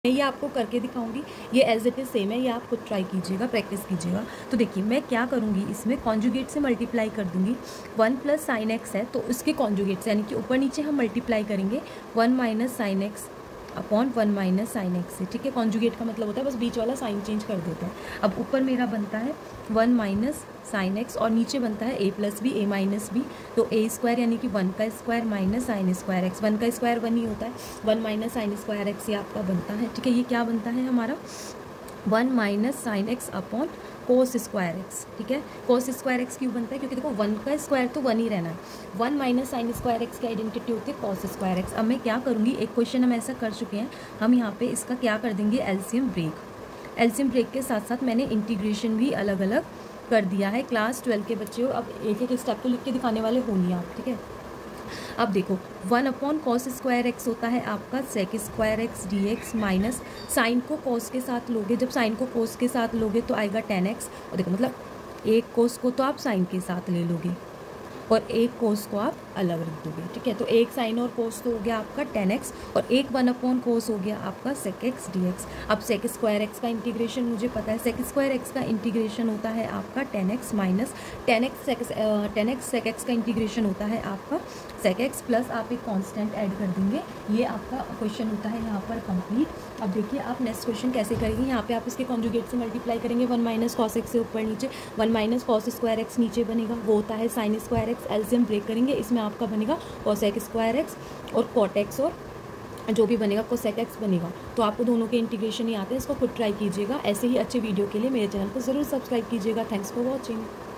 मैं ये आपको करके दिखाऊंगी, ये एज इट इज़ सेम है, ये आप खुद ट्राई कीजिएगा, प्रैक्टिस कीजिएगा। तो देखिए मैं क्या करूँगी, इसमें कॉन्जुगेट से मल्टीप्लाई कर दूँगी। 1 प्लस साइन एक्स है तो उसके कॉन्जुगेट से, यानी कि ऊपर नीचे हम मल्टीप्लाई करेंगे 1 minus sine x upon 1 minus sine x से। ठीक है, कॉन्जुगेट का मतलब होता है बस बीच वाला साइन चेंज कर देते हैं। अब ऊपर मेरा बनता है 1 माइनस साइन एक्स और नीचे बनता है a plus B, a minus B. तो a स्क्वायर यानी कि 1 का square minus sine square x, 1 का स्क्वायर 1 ही होता है, 1 माइनस साइन स्क्वायर एक्स ये आपका बनता है। ठीक है, ये क्या बनता है हमारा 1 minus sine x upon cos square x. ठीक है, कोस स्क्वायर एक्स क्यों बनता है, क्योंकि देखो 1 का स्क्वायर तो 1 ही रहना है। 1 माइनस साइन स्क्वायर एक्स की आइडेंटिटी होती है कोस स्क्वायर एक्स। अब मैं क्या करूँगी, एक क्वेश्चन हम ऐसा कर चुके हैं, हम यहाँ पे इसका क्या कर देंगे, एलसीएम ब्रेक। एलसीएम ब्रेक के साथ साथ मैंने इंटीग्रेशन भी अलग अलग कर दिया है। क्लास 12 के बच्चे हो, अब एक एक स्टेप तो लिख के दिखाने वाले हो नहीं आप। ठीक है, अब देखो 1 अपॉन कॉस स्क्वायर एक्स होता है आपका sec square x d x minus sine को कॉस के साथ लोगे, जब साइन को कॉस के साथ लोगे तो आएगा 10x। और देखो मतलब एक कॉस को तो आप साइन के साथ ले लोगे और एक कोस को आप अलग रख दोगे। ठीक है, तो एक साइन और कोस तो हो गया आपका 10x और एक 1 अपॉन कोस हो गया आपका सेक एक्स डी एक्स। अब सेक स्क्वायर एक्स का इंटीग्रेशन मुझे पता है, सेक स्क्वायर एक्स का इंटीग्रेशन होता है आपका 10x माइनस 10x सेक एक्स का इंटीग्रेशन होता है आपका सेक एक्स प्लस आप एक कांस्टेंट ऐड कर देंगे। ये आपका क्वेश्चन होता है यहाँ पर कंप्लीट। अब देखिए आप नेक्स्ट क्वेश्चन कैसे करेंगे, यहाँ पे आप इसके कॉन्जुगेट से मल्टीप्लाई करेंगे 1 माइनस कॉस एक्स से ऊपर नीचे, 1 माइनस कॉस स्क्वायर एक्स नीचे बनेगा, वो होता है sine square x. LCM break करेंगे, इसमें आपका बनेगा कोसेक स्क्वायर एक्स और कॉट एक्स और जो भी बनेगा कोसेक एक्स बनेगा। तो आपको दोनों के इंटीग्रेशन ही आते हैं, इसको खुद ट्राई कीजिएगा। ऐसे ही अच्छे वीडियो के लिए मेरे चैनल को ज़रूर सब्सक्राइब कीजिएगा। Thanks for watching.